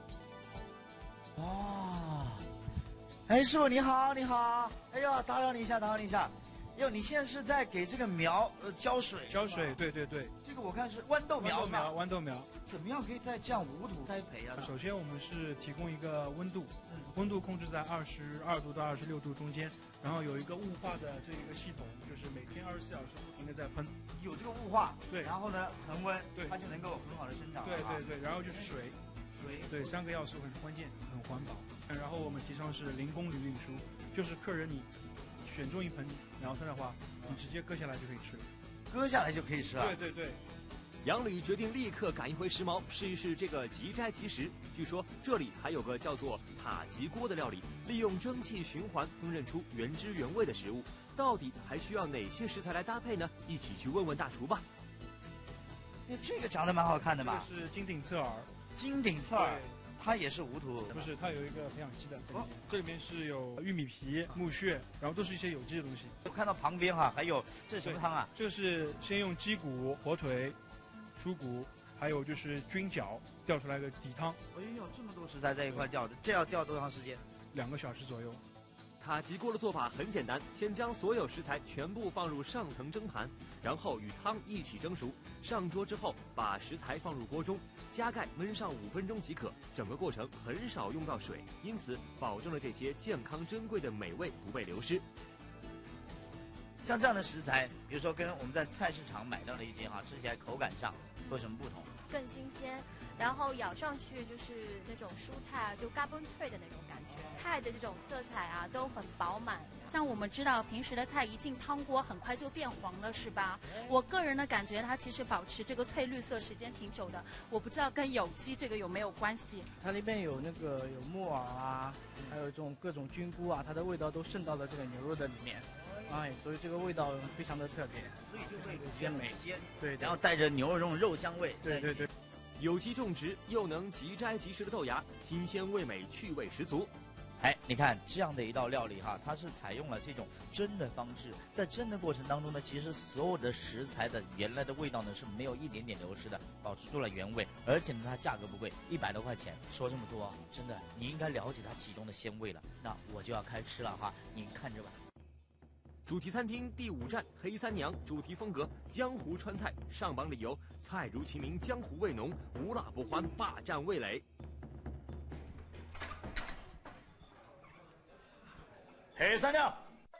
哇，哎，师傅你好，你好，哎呀，打扰你一下，哟，你现在是在给这个苗浇水？ 浇水，对对对。 这个我看是豌豆苗。 豌豆苗。 怎么样可以在这样无土栽培啊？ 首先我们是提供一个温度，温度控制在22度到26度中间，然后有一个雾化的这一个系统，就是每天24小时不停的在喷。 有这个雾化， 对。 然后呢，恒温， 对， 它就能够很好的生长。 对对对，然后就是水，对，3个要素很关键，很环保。然后我们提倡是零公里运输，就是客人你选中一盆苗菜的话，你直接割下来就可以吃了。 割下来就可以吃了？ 对对对。 杨吕决定立刻赶一回时髦，试一试这个即摘即食。据说这里还有个叫做塔吉锅的料理，利用蒸汽循环烹饪出原汁原味的食物。到底还需要哪些食材来搭配呢？一起去问问大厨吧。 这个长得蛮好看的嘛。 这是金顶侧耳。 金顶侧耳。它也是无土， 不是，它有一个培养基的在里面。这里面是有玉米皮、木屑，然后都是一些有机的东西。 我看到旁边哈，还有这是什么汤啊？ 这是先用鸡骨、火腿、猪骨，还有就是菌饺调出来的底汤。 哎呦，这么多食材在一块调的，这要调多长时间 ？2个小时左右。 塔吉锅的做法很简单，先将所有食材全部放入上层蒸盘，然后与汤一起蒸熟。上桌之后，把食材放入锅中，加盖焖上5分钟即可。整个过程很少用到水，因此保证了这些健康珍贵的美味不被流失。 像这样的食材，比如说跟我们在菜市场买到的一些哈，吃起来口感上会有什么不同？ 更新鲜，然后咬上去就是那种蔬菜啊，就嘎嘣脆的那种感觉。菜的这种色彩啊都很饱满。 像我们知道平时的菜一进汤锅很快就变黄了，是吧？我个人的感觉它其实保持这个翠绿色时间挺久的，我不知道跟有机这个有没有关系。 它里面有有木耳啊，还有这种各种菌菇啊，它的味道都渗到了这个牛肉的里面。哎，所以这个味道非常的特别， 所以就会鲜美鲜， 对， 然后带着牛肉这种肉香味， 对对对。 有机种植又能即摘即食的豆芽，新鲜味美，趣味十足。 哎，你看这样的一道料理哈，它是采用了这种蒸的方式，在蒸的过程当中呢，其实所有的食材的原来的味道呢是没有一点点流失的，保持住了原味，而且呢它价格不贵，100多块钱。说这么多，真的你应该了解它其中的鲜味了。那我就要开吃了哈，您看着吧。 主题餐厅第5站黑三娘，主题风格江湖川菜，上榜理由：菜如其名，江湖味浓，无辣不欢，霸占味蕾。 黑三娘，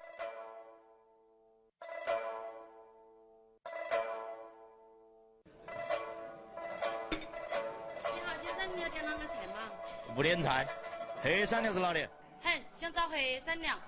你好先生，你要点哪个菜吗？ 不点菜，黑三娘是哪里？ 很想找黑三娘。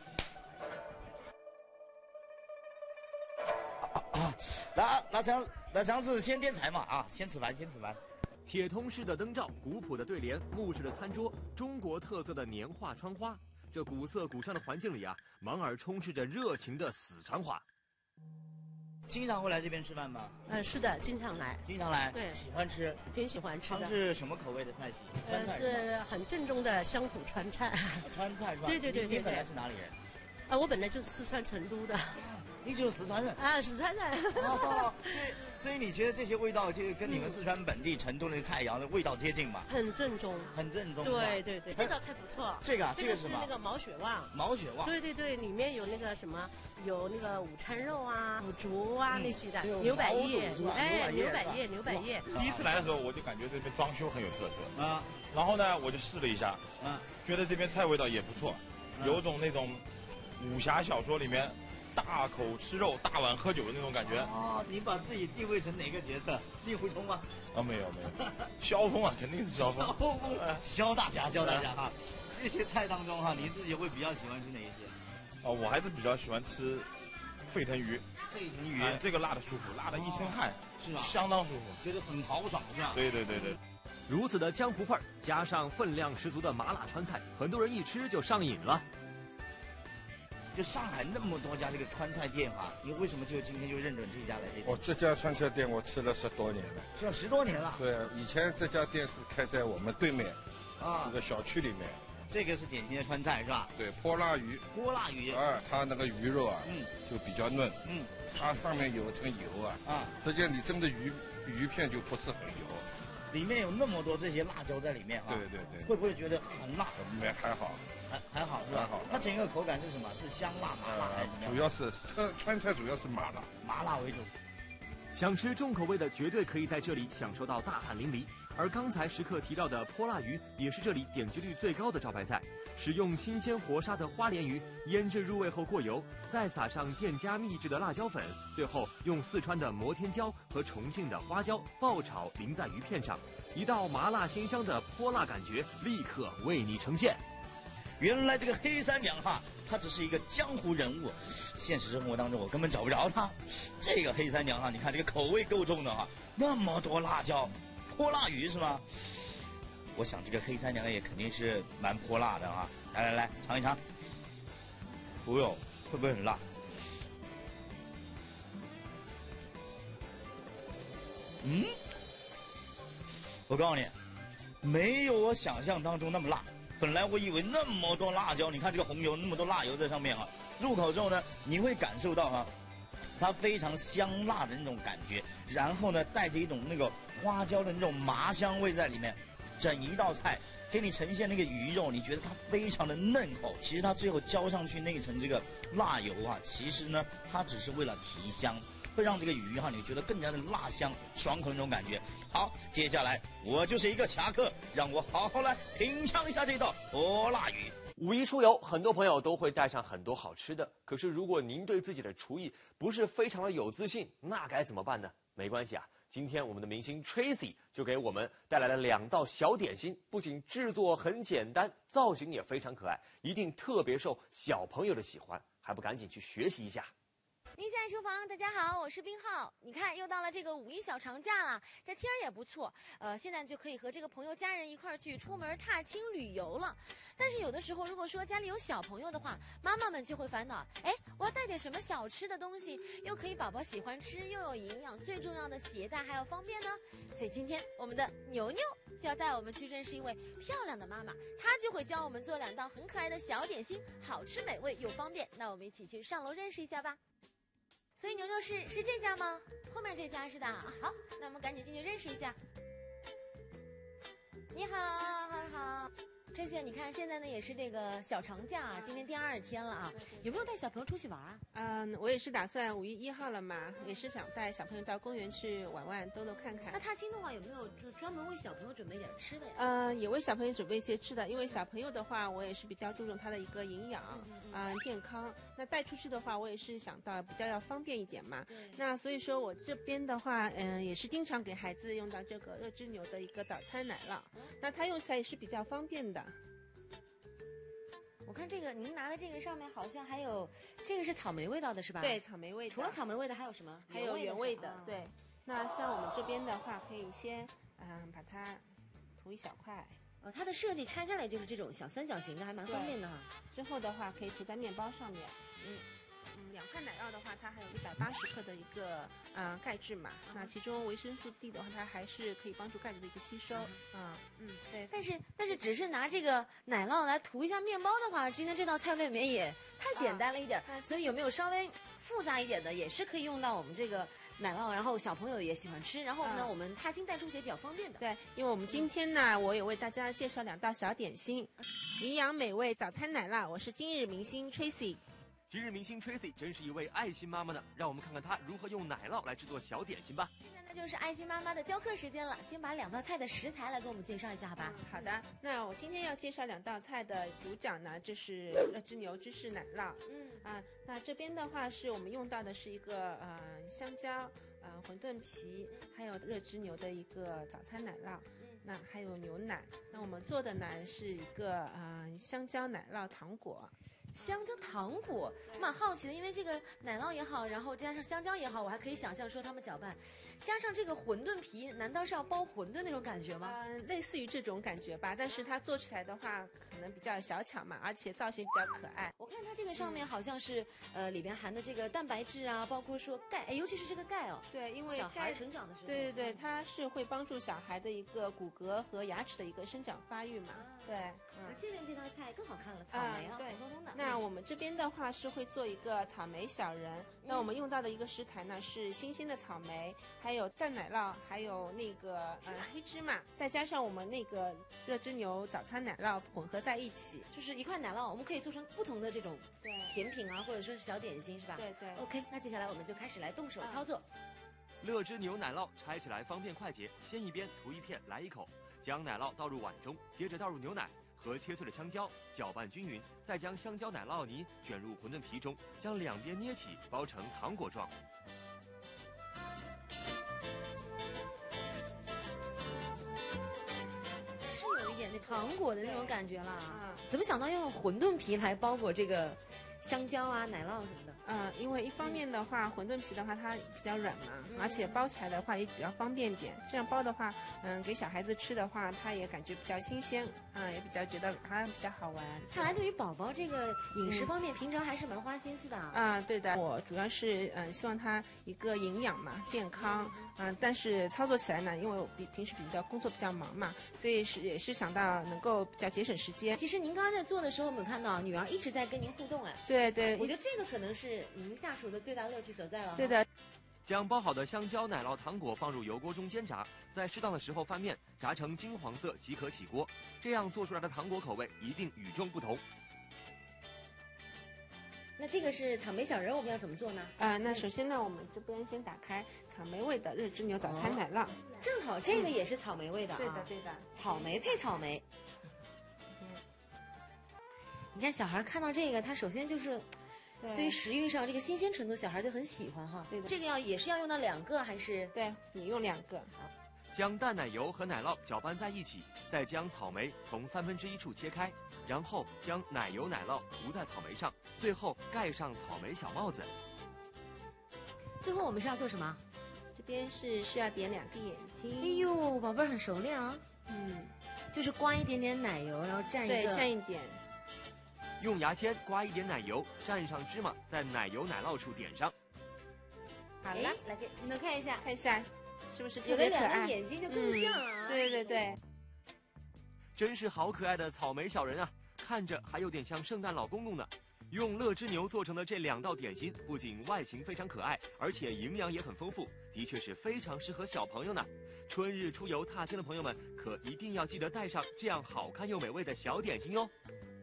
那这样子先点菜嘛啊，先吃饭。 铁通式的灯罩，古朴的对联，木质的餐桌，中国特色的年画穿花。这古色古香的环境里啊，满耳充斥着热情的四川话。 经常会来这边吃饭吗？ 是的，经常来。 经常来， 对， 喜欢吃， 挺喜欢吃的。 它是什么口味的菜系？川菜是很正宗的乡土川菜。 川菜是吧？ 对。 你本来是哪里人？ 我本来就是四川成都的。 你就是四川人啊？四川人。 所以你觉得这些味道就跟你们四川本地成都的菜肴的味道接近吗？ 很正宗。对，这道菜不错。 这个是什么？ 那个毛血旺。 毛血旺。 对，里面有那个什么，有那个午餐肉啊、腐竹啊那些的，牛百叶，牛百叶。 第一次来的时候，我就感觉这边装修很有特色啊。然后呢，我就试了一下，觉得这边菜味道也不错，有种那种武侠小说里面大口吃肉、大碗喝酒的那种感觉。 你把自己定位成哪个角色？令狐冲吗？ 没有，萧峰啊，肯定是萧峰。 萧大侠哈。这些菜当中哈，你自己会比较喜欢吃哪一些？ 我还是比较喜欢吃沸腾鱼。 沸腾鱼， 这个辣的舒服，辣的一身汗， 是吧？ 相当舒服， 觉得很豪爽，是吧？ 对对对对。 如此的江湖范儿，加上分量十足的麻辣川菜，很多人一吃就上瘾了。 就上海那么多家这个川菜店哈，你为什么就今天就认准这家来这边？ 我这家川菜店我吃了10多年了， 吃了10多年了。 对，以前这家店是开在我们对面， 啊， 一个小区里面。 这个是典型的川菜是吧？ 对，泼辣鱼。 泼辣鱼。 它那个鱼肉啊，就比较嫩。它上面有层油啊。实际上你蒸的鱼片就不是很油。 里面有那么多这些辣椒在里面啊。 对对对。 会不会觉得很辣？ 还好。 还好是吧？ 还好。 它整个口感是什么？是香辣、麻辣还是怎么样？ 主要是川菜主要是麻辣， 麻辣为主。 想吃重口味的，绝对可以在这里享受到大汗淋漓。而刚才时刻提到的泼辣鱼，也是这里点击率最高的招牌菜。使用新鲜活杀的花鲢鱼，腌制入味后过油，再撒上店家秘制的辣椒粉，最后用四川的摩天椒和重庆的花椒爆炒淋在鱼片上，一道麻辣鲜香的泼辣感觉立刻为你呈现。 原来这个黑三娘哈，她只是一个江湖人物，现实生活当中我根本找不着她。这个黑三娘哈，你看这个口味够重的哈，那么多辣椒，泼辣鱼是吗？我想这个黑三娘也肯定是蛮泼辣的啊！来尝一尝。哦哟，会不会很辣？我告诉你，没有我想象当中那么辣。本来我以为那么多辣椒，你看这个红油那么多辣油在上面啊，入口之后呢，你会感受到啊，它非常香辣的那种感觉，然后呢，带着一种那个花椒的那种麻香味在里面。整一道菜给你呈现那个鱼肉，你觉得它非常的嫩口。其实它最后浇上去那层这个辣油啊，其实呢，它只是为了提香，会让这个鱼哈，你觉得更加的辣香爽口的那种感觉。好，接下来我就是一个侠客，让我好好来品尝一下这道泼辣鱼。 五一出游，很多朋友都会带上很多好吃的。可是如果您对自己的厨艺不是非常的有自信，那该怎么办呢？没关系啊，今天我们的明星 Tracy 就给我们带来了2道小点心，不仅制作很简单，造型也非常可爱，一定特别受小朋友的喜欢，还不赶紧去学习一下？ 明星爱厨房，大家好，我是冰浩。你看，又到了这个5一小长假了，这天儿也不错，现在就可以和这个朋友家人一块儿去出门踏青旅游了。但是有的时候，如果说家里有小朋友的话，妈妈们就会烦恼，我要带点什么小吃的东西，又可以宝宝喜欢吃，又有营养，最重要的携带还要方便呢。所以今天我们的牛牛就要带我们去认识一位漂亮的妈妈，她就会教我们做2道很可爱的小点心，好吃美味又方便。那我们一起去上楼认识一下吧。所以牛牛是这家吗？后面这家是的。好，那我们赶紧进去认识一下。你好，好。这些你看，现在呢也是这个小长假啊，今天第2天了啊，有没有带小朋友出去玩啊？ 我也是打算5月1号了嘛，也是想带小朋友到公园去玩玩，兜兜看看。 那踏青的话，有没有就专门为小朋友准备点吃的呀？ 也为小朋友准备一些吃的，因为小朋友的话，我也是比较注重他的一个营养，健康。那带出去的话，我也是想到比较要方便一点嘛。那所以说我这边的话，也是经常给孩子用到这个热之牛的一个早餐奶酪，那它用起来也是比较方便的。 我看这个您拿的这个上面好像还有，这个是草莓味道的是吧？ 对，草莓味的。 除了草莓味的还有什么？ 还有原味的，对。那像我们这边的话，可以先把它涂一小块。 它的设计拆开来就是这种小三角形的，还蛮方便的哈。 之后的话可以涂在面包上面。2块奶酪的话，它还有180克的一个钙质嘛。那其中维生素 D 的话，它还是可以帮助钙质的一个吸收。 对。但是只是拿这个奶酪来涂一下面包的话，今天这道菜未免也太简单了一点。所以有没有稍微复杂一点的，也是可以用到我们这个奶酪，然后小朋友也喜欢吃，然后呢，我们踏青带出去也比较方便的。 对，因为我们今天呢，我也为大家介绍2道小点心，营养美味早餐奶酪。我是今日明星 Tracy。 今日明星 Tracy 真是一位爱心妈妈呢，让我们看看她如何用奶酪来制作小点心吧。 现在呢就是爱心妈妈的教课时间了，先把2道菜的食材来给我们介绍一下，好吧？ 好的，那我今天要介绍2道菜的主讲呢，这是热之牛芝士奶酪。那这边的话是我们用到的是一个香蕉、馄饨皮，还有热之牛的一个早餐奶酪。那还有牛奶。那我们做的呢是一个香蕉奶酪糖果。 香蕉糖果，我蛮好奇的，因为这个奶酪也好，然后加上香蕉也好，我还可以想象说他们搅拌，加上这个馄饨皮，难道是要包馄饨那种感觉吗？ 类似于这种感觉吧，但是它做起来的话可能比较小巧嘛，而且造型比较可爱。 我看它这个上面好像是里边含的这个蛋白质啊，包括说钙，尤其是这个钙哦。 对，因为小孩成长的时候， 对对对，它是会帮助小孩的一个骨骼和牙齿的一个生长发育嘛。对， 这边这道菜更好看了，草莓啊，红彤彤的。 那我们这边的话是会做一个草莓小人，那我们用到的一个食材呢是新鲜的草莓，还有淡奶酪，还有那个黑芝麻，再加上我们那个热芝牛早餐奶酪混合在一起， 就是一块奶酪，我们可以做成不同的这种甜品啊，或者说是小点心，是吧？ 对对。 OK， 那接下来我们就开始来动手操作。 乐之牛奶酪拆起来方便快捷，先一边涂一片来一口，将奶酪倒入碗中，接着倒入牛奶和切碎的香蕉，搅拌均匀，再将香蕉奶酪泥卷入馄饨皮中，将两边捏起，包成糖果状。 是有一点那糖果的那种感觉了啊！怎么想到要用馄饨皮来包裹这个香蕉啊、奶酪什么的？ 因为一方面的话，馄饨皮的话它比较软嘛，而且包起来的话也比较方便点。这样包的话，给小孩子吃的话，他也感觉比较新鲜，也比较觉得好像比较好玩。 看来对于宝宝这个饮食方面，平常还是蛮花心思的啊。对的，我主要是希望他一个营养嘛，健康。但是操作起来呢，因为我平时工作比较忙嘛，所以也是想到能够比较节省时间。 其实您刚刚在做的时候，我们看到女儿一直在跟您互动哎。 对对， 我觉得这个可能是您下厨的最大乐趣所在了。 对的。 将包好的香蕉奶酪糖果放入油锅中煎炸，在适当的时候翻面，炸成金黄色即可起锅。这样做出来的糖果口味一定与众不同。 那这个是草莓小人，我们要怎么做呢？ 那首先呢，我们这边先打开草莓味的热芝牛早餐奶酪， 正好这个也是草莓味的啊。 对的对的， 草莓配草莓。你看小孩看到这个，他首先就是对于食欲上这个新鲜程度，小孩就很喜欢哈。 对的， 这个也是要用到2个还是？ 对，你用2个。 将淡奶油和奶酪搅拌在一起，再将草莓从1/3处切开，然后将奶油奶酪涂在草莓上，最后盖上草莓小帽子。 最后我们是要做什么？ 这边是需要点2个眼睛。 哎呦，宝贝儿很熟练啊。就是刮一点点奶油，然后蘸一个。 对，蘸一点。 用牙签刮一点奶油，蘸上芝麻，在奶油奶酪处点上。 好了， 来给你们看一下， 是不是特别可爱？ 有了2个眼睛就更像啊！ 对对对， 真是好可爱的草莓小人啊，看着还有点像圣诞老公公呢。用乐之牛做成的这2道点心，不仅外形非常可爱，而且营养也很丰富，的确是非常适合小朋友呢。春日出游踏青的朋友们，可一定要记得带上这样好看又美味的小点心哦。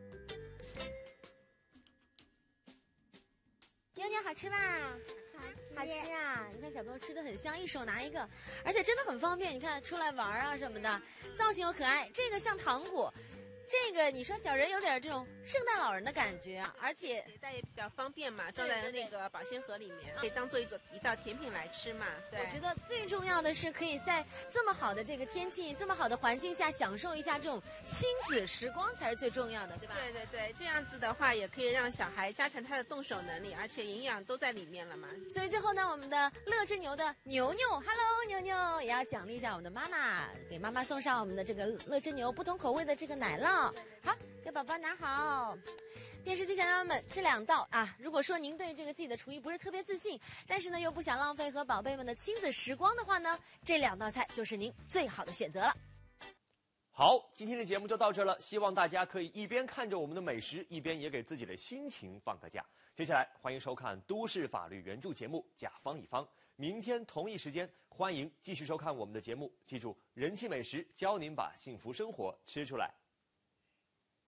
妞妞好吃吧？好吃啊！你看小朋友吃的很香，一手拿一个，而且真的很方便。你看出来玩啊什么的，造型又可爱。这个像糖果，这个你说小人有点这种圣诞老人的感觉啊，而且携带也比较方便嘛，装在那个保鲜盒里面，可以当做一道甜品来吃嘛。对， 我觉得最重要的是可以在这么好的这个天气、这么好的环境下享受一下这种亲子时光才是最重要的，对吧？ 对对对，这样子的话也可以让小孩加强他的动手能力，而且营养都在里面了嘛。 所以最后呢，我们的乐之牛的牛牛 ，Hello 牛牛，也要奖励一下我们的妈妈，给妈妈送上我们的这个乐之牛不同口味的这个奶酪。好，给宝宝拿好。电视机前的妈妈们，这2道啊，如果说您对这个自己的厨艺不是特别自信，但是呢又不想浪费和宝贝们的亲子时光的话呢，这2道菜就是您最好的选择了。 好，今天的节目就到这了，希望大家可以一边看着我们的美食，一边也给自己的心情放个假。接下来欢迎收看都市法律原著节目《甲方乙方》，明天同一时间欢迎继续收看我们的节目。记住，人气美食教您把幸福生活吃出来。